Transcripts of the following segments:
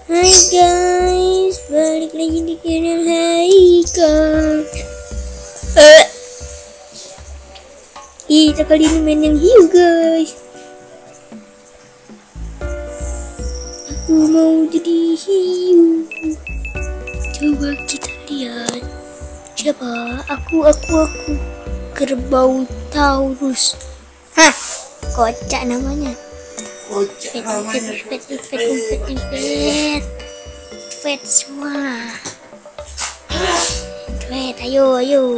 Hai guys, balik lagi di channel Haikal. Kita kali ini main yang hiu guys. Aku mau jadi hiu. Coba kita lihat. Siapa? Aku. Kerbau Taurus. Hah, kocak namanya. Fet semua. Fet, ayo.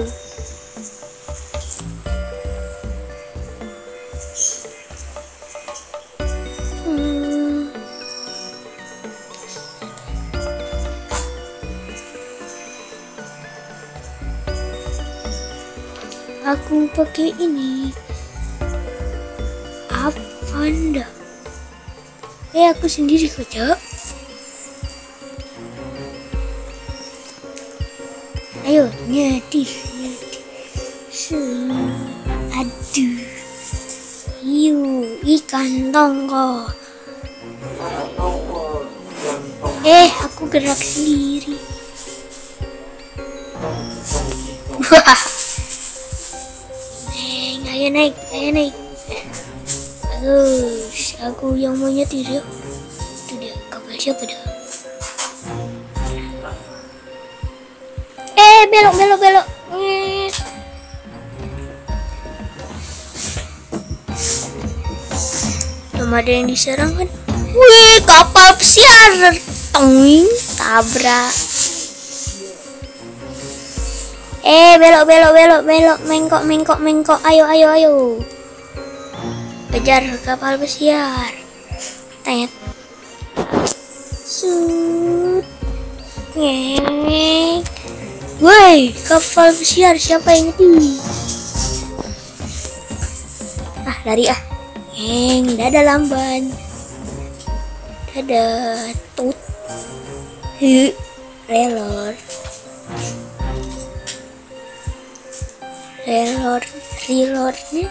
Aku pakai ini. Avanda. Aku sendiri kocak. Ayo nyedih. Aduh. Hiu, ikan tongkol. Aku gerak sendiri. Wah. Ayo naik. Bagus, aku yang mau nyetir ya. Itu dia, kapal siapa dah? Belok. Belum ada yang diserang kan? Wih, kapal pesiar. Tong, tabrak. Belok. Mengkok. Ayo. Kejar kapal pesiar. Tet. Sut. Ngeng. Woi, kapal pesiar siapa yang ngerti? Lari. Ngeng, dadah lamban. Dadah tut. Reloadnya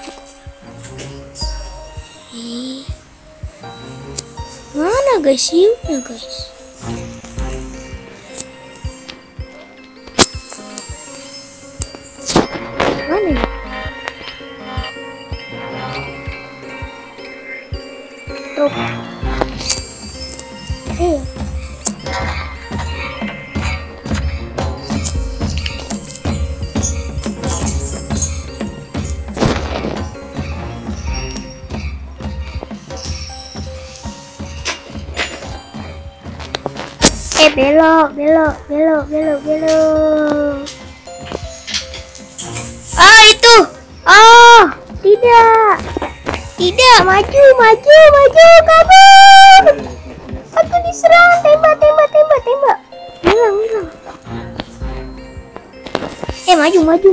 mana guys, hiunya guys? Mana ya? Drop. Belok. Itu. Tidak, maju, kabur. Aku diserang, tembak. Hilang. Maju.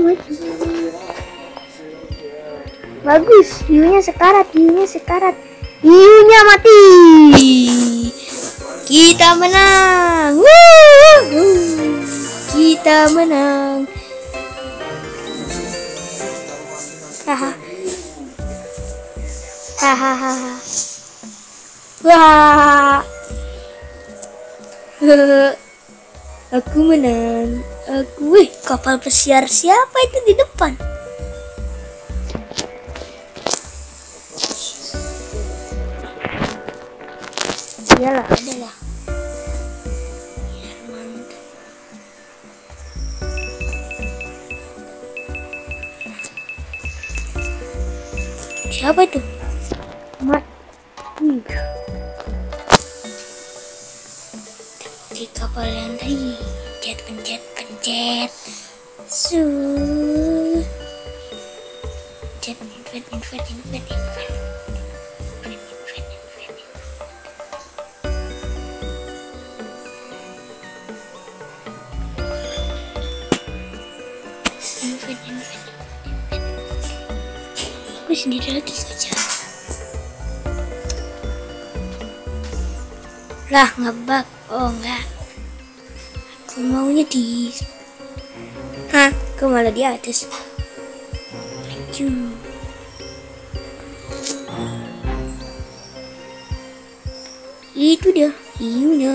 Bagus, hiunya sekarat. Hiunya mati. Kita menang. Kita menang. Hahaha. Wah. Aku menang. Kapal pesiar siapa itu di depan? Iyalah, adalah. Siapa itu? Di kapal yang tadi. Pencet. Invent. Aku sendiri lagi saja. Lah, ngebug. Enggak. Aku maunya di. Aku malah di atas. Itu dia hiunya.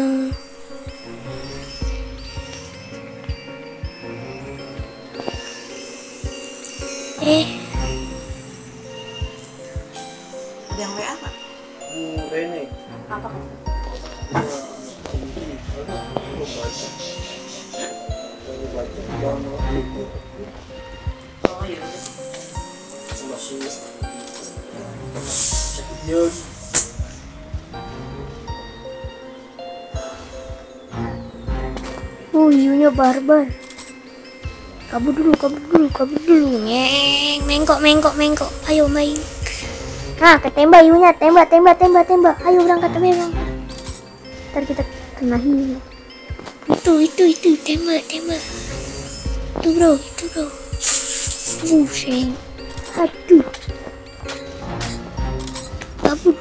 Ada yang WA nggak? Ini. Apa? Oh iya. Hiunya barbar. Kabur dulu. Mengkok. Ayo main. Nah, ketembak hiunya, tembak. Ayo berangkat. Ntar kita kena hiu. Itu, tembak. Itu bro. Buset. Aduh. Kabur.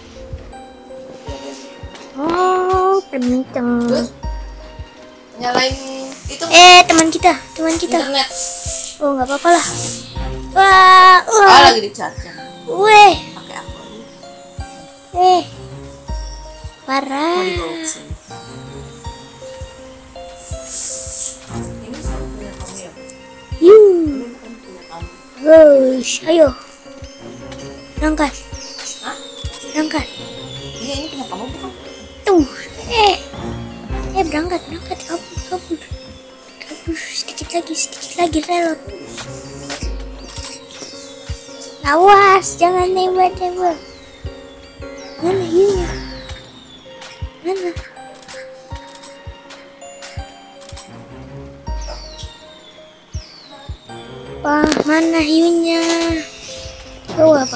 Oh, kenceng. Nyalain itu Teman kita. internet. Oh, nggak apa-apa lah. Wah. Lagi di charger. Weh. Pakai aku. Parah. Mau dibawa ke sini. Ini semua punya kamu ya? Yuh. Ini bukan punya kamu. Gosh, ayo. Berangkat. Hah? Berangkat. Iya, ini punya kamu bukan? Tuh. Berangkat. Kabur. Sedikit lagi relot. Awas, jangan nembak. Mana hiunya? Mana? Mana hiunya? Oh, apa?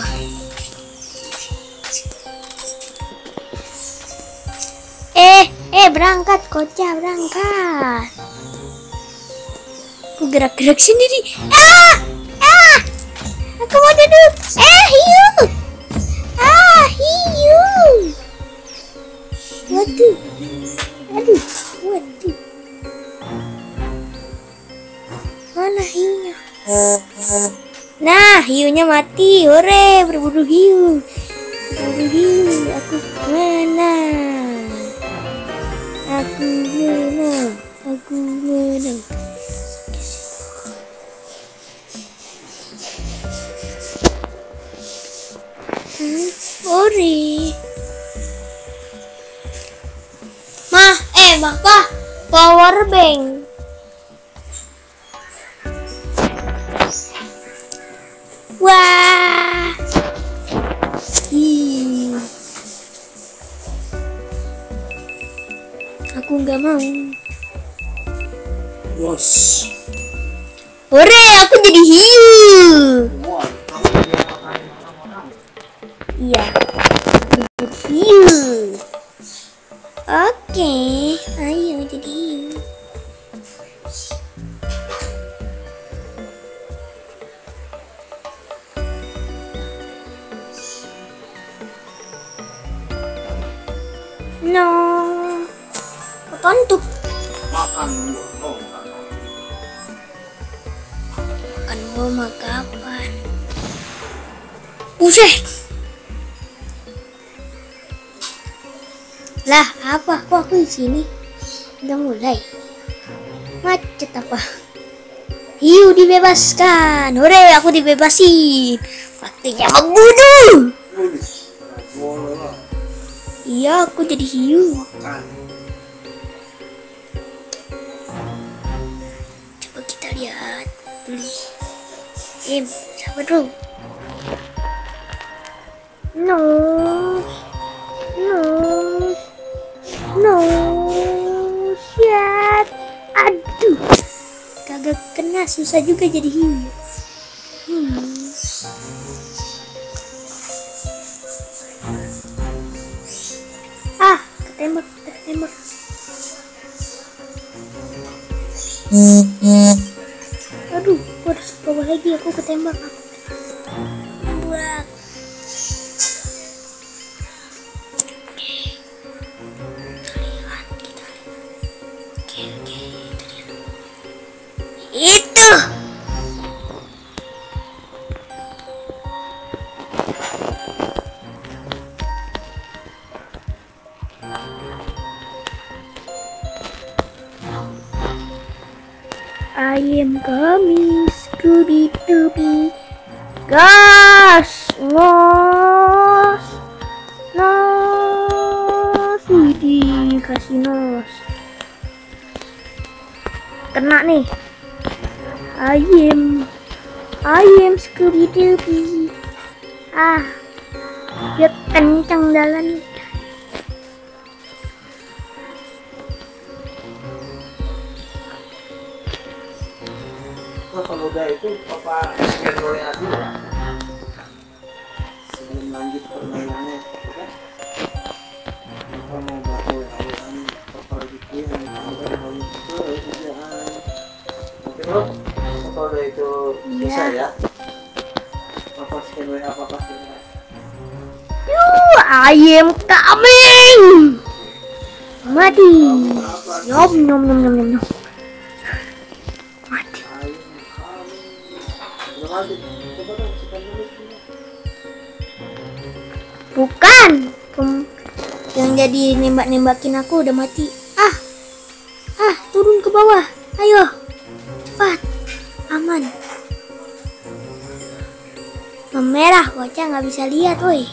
Berangkat, Kocak, berangkat. Aku gerak sendiri. Aku mau duduk. Hiu. Hiu. Waduh. Mana hiunya? Nah, hiunya mati. Hore, berburu hiu. Aku menang. Ori. Bapak, power bank. Wah. Aku nggak mau. Bos. Hore, aku jadi hiu. Iya. Hiu. Oke, ayo jadi hiu. No. Apaan tuh? Makan goma kapan? Buset. Lah, apa? Kok aku di sini? Udah mulai. Macet apa? Hiu dibebaskan. Hore, aku dibebasin. Waktunya membunuh. Iya, aku jadi hiu. Coba kita lihat dulu. Sabar dulu. No. Shit. Aduh. Kagak kena, susah juga jadi hiu. Ketembak. Aduh, harus bawa lagi, aku ketembak. Buat. Kita lihat. Itu. I am coming, Scooby-Dooby. Gas, nos, widih, kasih nos. Kena nih. I am Scooby-Dooby. Dia kencang jalan. Nah, kalau udah itu papa scan aja ya. Sebelum lanjut permainannya, oke? Papa mau bawa awalan papa bikin sampai mau ke kerjaan. Oke bro, kalau udah itu selesai ya. Papa scan WA, papa scan WA. I am coming. Mati. Nyom. Mati. Bukan. Yang jadi nembak-nembakin aku udah mati. Turun ke bawah. Ayo. Cepat. Aman. Memerah, bocah nggak bisa lihat, woi.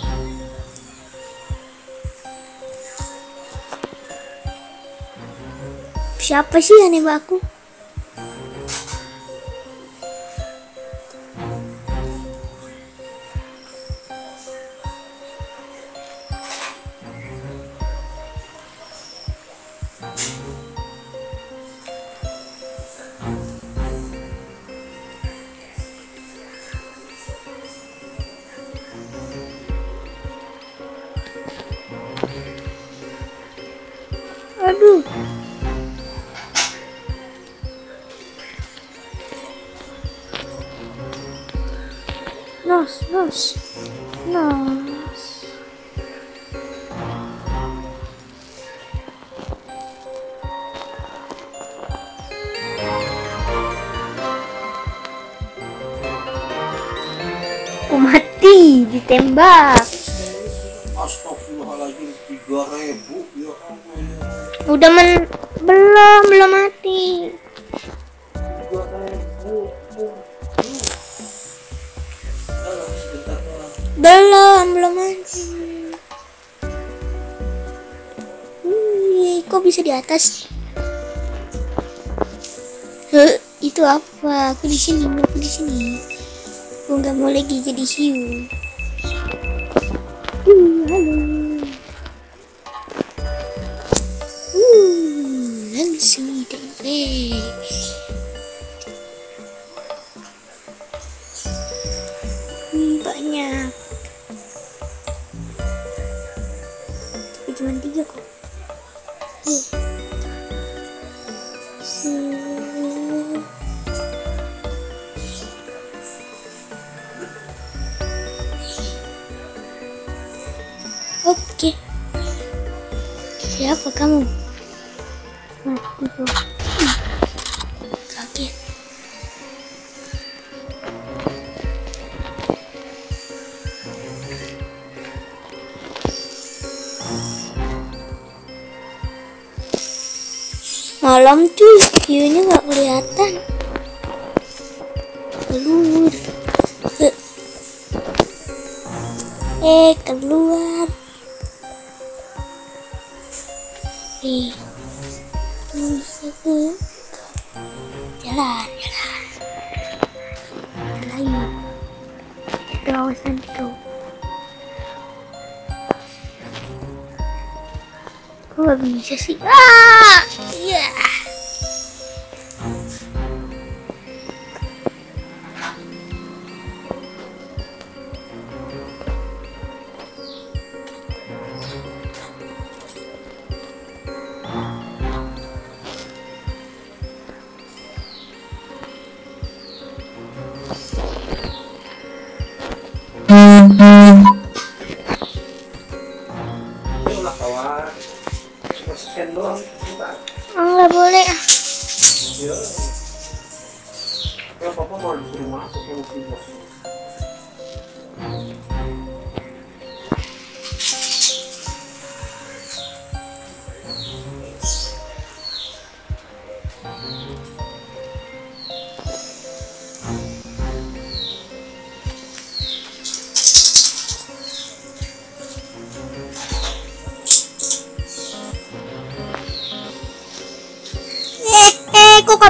Siapa sih yang nembak aku? Aduh. Nos. Aku mati ditembak. Astagfirullahaladzim, 3.000 ya ampun. Udah belum mati. 3.000. Belum mati. Kok bisa di atas? Itu apa? Aku di sini. Aku nggak mau lagi jadi hiu. Halo. Langsung deh. Banyak. Tapi cuma 3 kok. Oke. Siapa kamu? Mati kok. Kaget. Malam tuh hiunya nggak kelihatan. Keluar. Keluar. Jalan. Lain. Kawasan itu. Kok gak bisa sih? Iya. Scan doang, Nggak boleh. ya. Ya papa mau disuruh masuk ke mobil.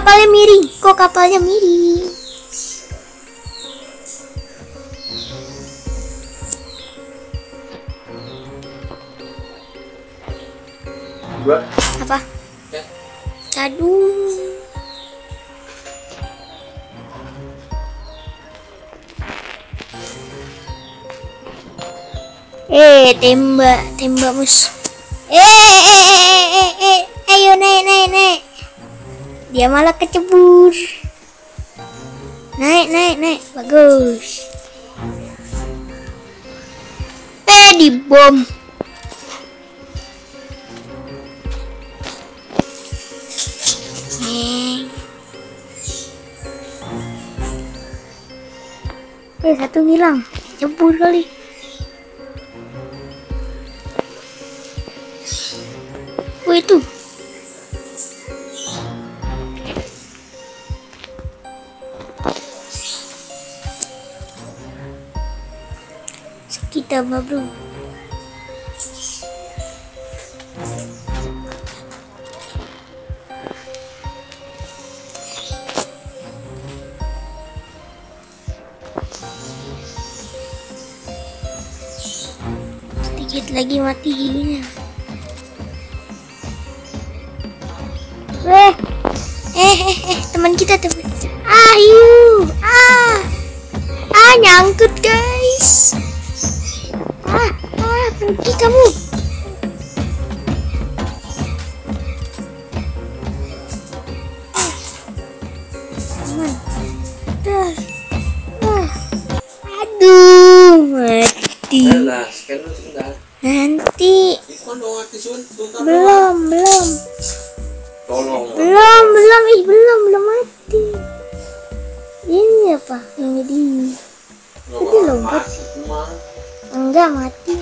kapalnya miring? Kok kapalnya miring? Dua. Apa? Ya. Aduh. Tembak mus. Ayo naik. Dia malah kecebur. Naik. Bagus. Dibom. Satu hilang. Cebur kali. Itu. Kita mah bro. Sedikit lagi mati hidupnya. Teman kita teman. Nyangkut guys. Pergi kamu. Aman. Aduh, mati. Nanti. Belum. Tolong. Belum mati. Ini apa? Ini di. Tadi lompat. Enggak mati.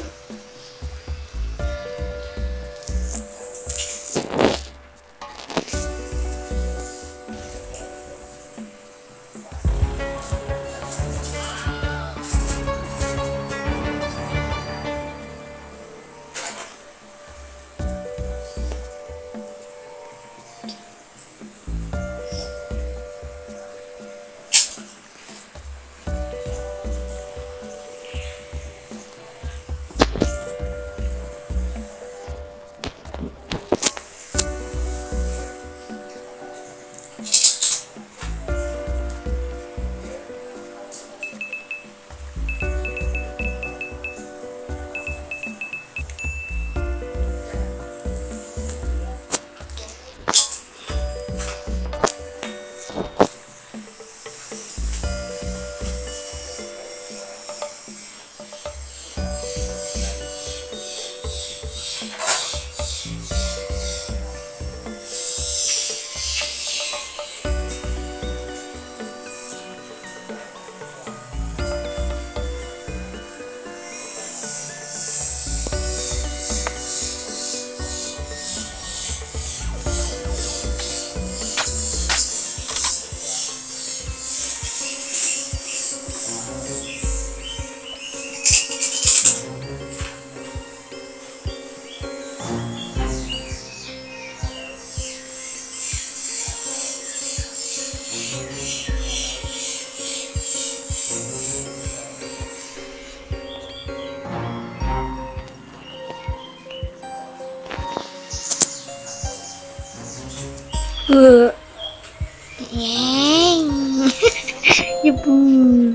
Jebur.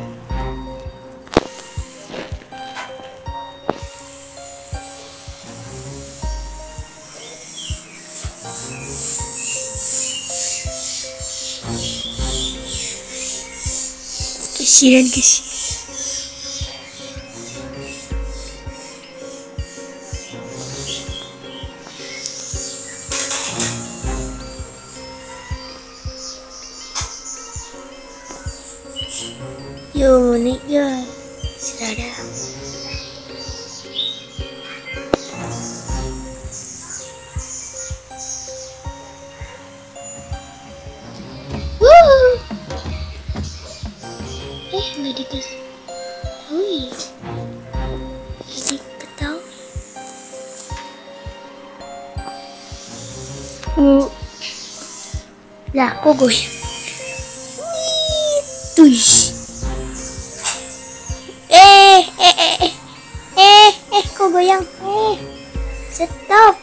Kesian. Yo, naik guys. Sudah ada. Nggak dikasih. Oh iya. Jadi ketahui. Lah, kok goyang? Tuh. Kok goyang? Stop.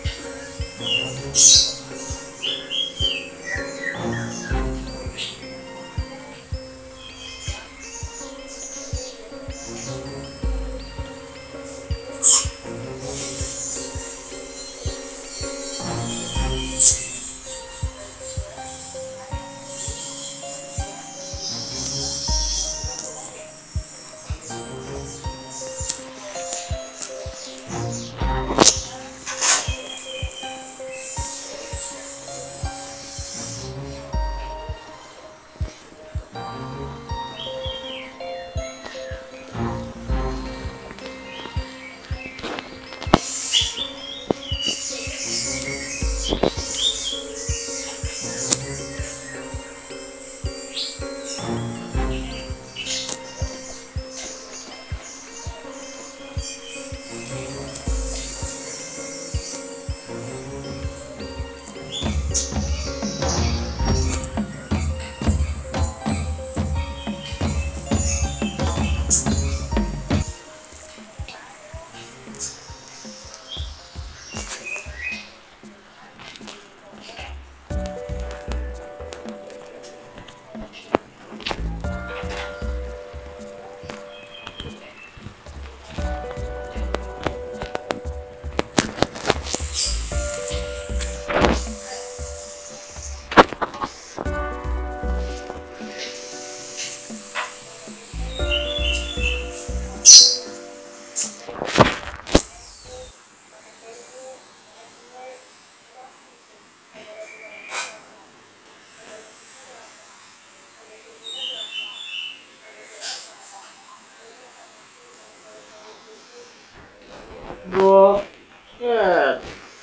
Bro, ya.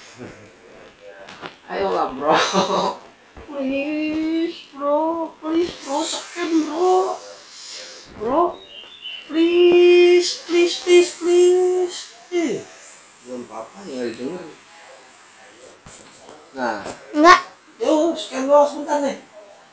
Ayolah bro. Please bro, second bro. Bro, please. Belum apa-apa ya denger. Nah, Enggak. yuk scan dulu sebentar nih.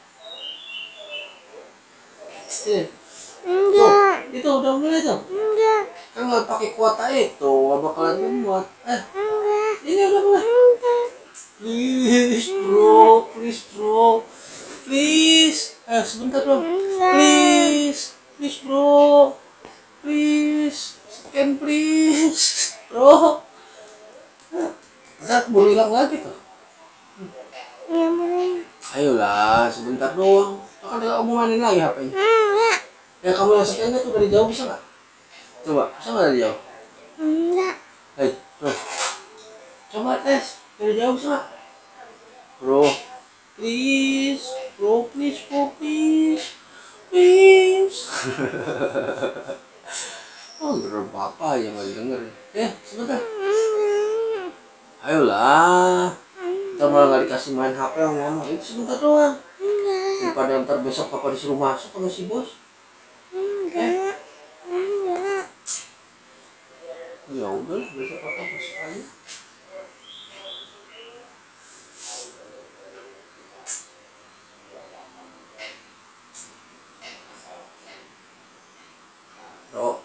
Enggak. Itu udah mulai tuh. Enggak. Kan nggak pakai kuota itu, nggak bakalan membuat. Enggak. Ini udah mulai. Enggak. Please bro. Sebentar dong. Enggak. Please bro. Scan please. Bro. Ntar keburu hilang lagi tuh. Ya mana? Ayolah, sebentar doang. Kan kamu mainin lagi HP-nya. Enggak. Ya kamu yang scan tuh dari jauh bisa nggak? Coba, bisa nggak dari jauh? Enggak. Hei, bro. Coba tes dari jauh bisa nggak? Bro, please. Oh, bener papa aja nggak didengar. Sebentar. Ayolah. Kita malah nggak dikasih main HP sama mama. Itu sebentar doang. Enggak. Daripada ntar besok papa disuruh masuk sama si bos. Enggak. Enggak. Ya udah, besok papa masuk aja. Bro.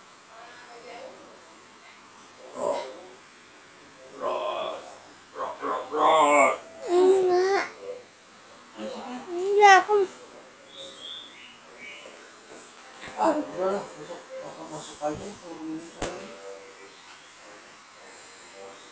Enggak. Enggak, aku Udah lah, besok papa masuk aja kalau begini caranya.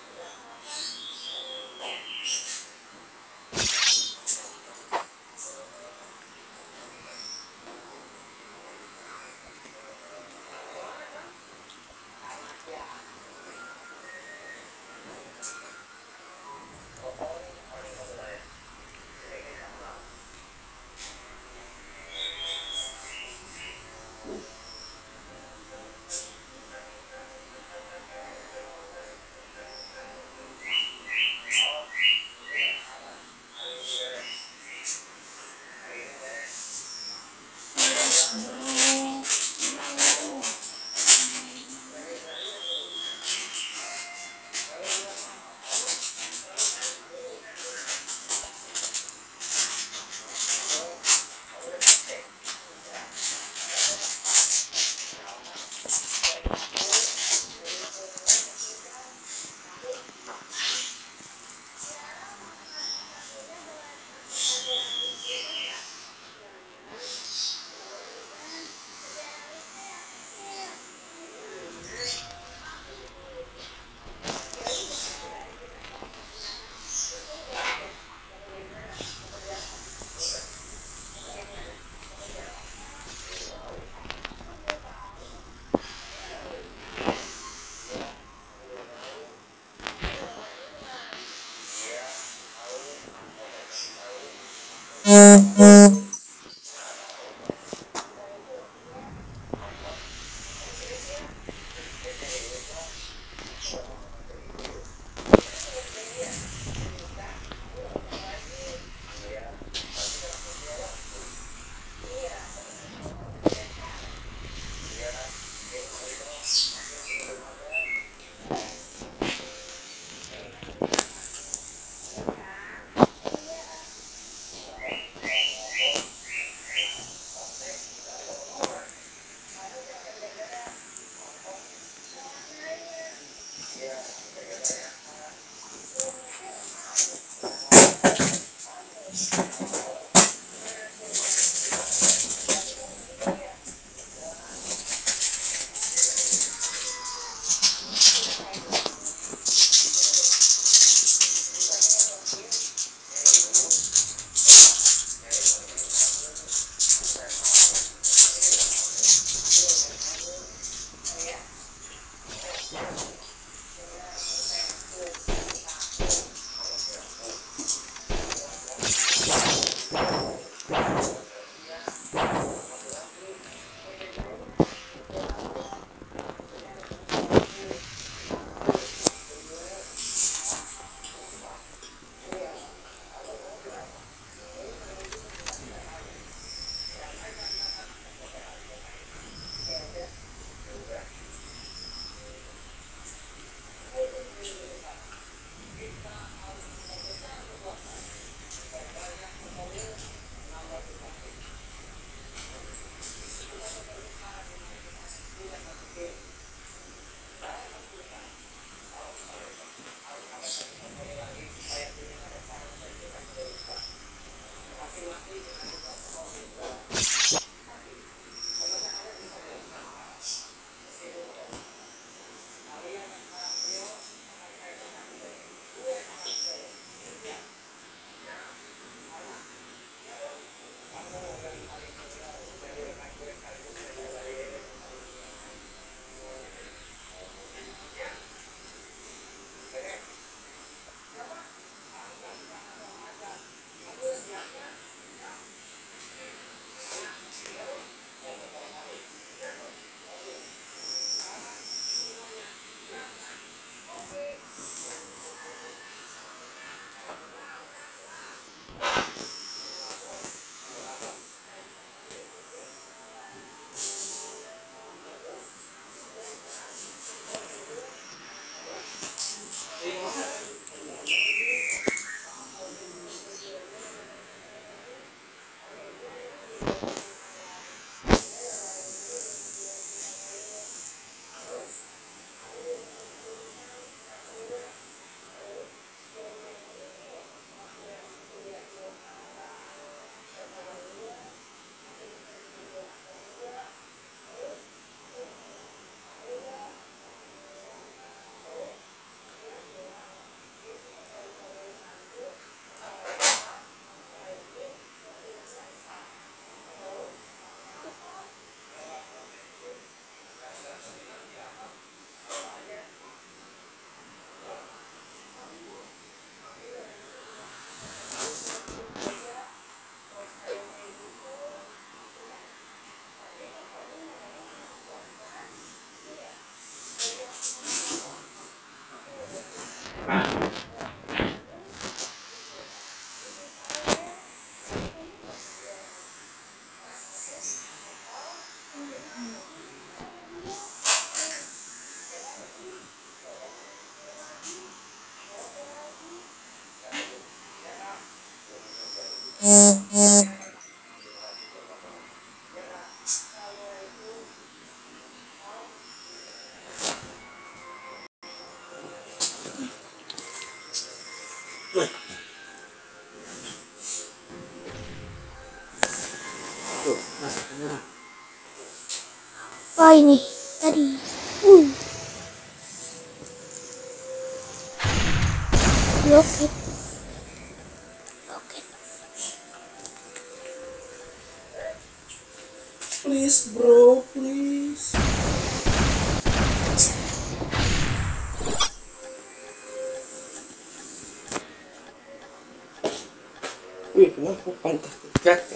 Tuh, nah, ini. Apa ini tadi? Roket. Roket. Please bro, please. Wih, kenapa pantas jaga?